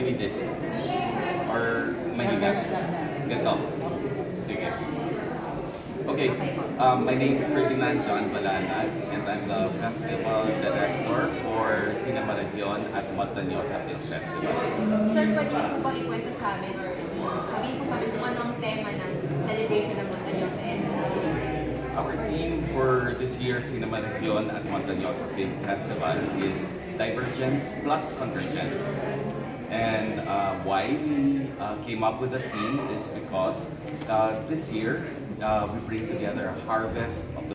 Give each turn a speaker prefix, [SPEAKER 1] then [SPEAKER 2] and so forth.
[SPEAKER 1] me this? Or mahina? Ganito? Sige. Okay, my name is Ferdinand John Balanag, and I'm the Festival Director for Cinema Region at Montanosa Film Festival.
[SPEAKER 2] Sir, pwede po bang ikwento sa amin or sabihin po sa amin kung ano ang tema ng celebration ng Montanosa and
[SPEAKER 1] Our theme for this year's Cinema Region at Montanosa Film Festival is Divergence plus Convergence. And why we came up with the theme is because this year we bring together a harvest of the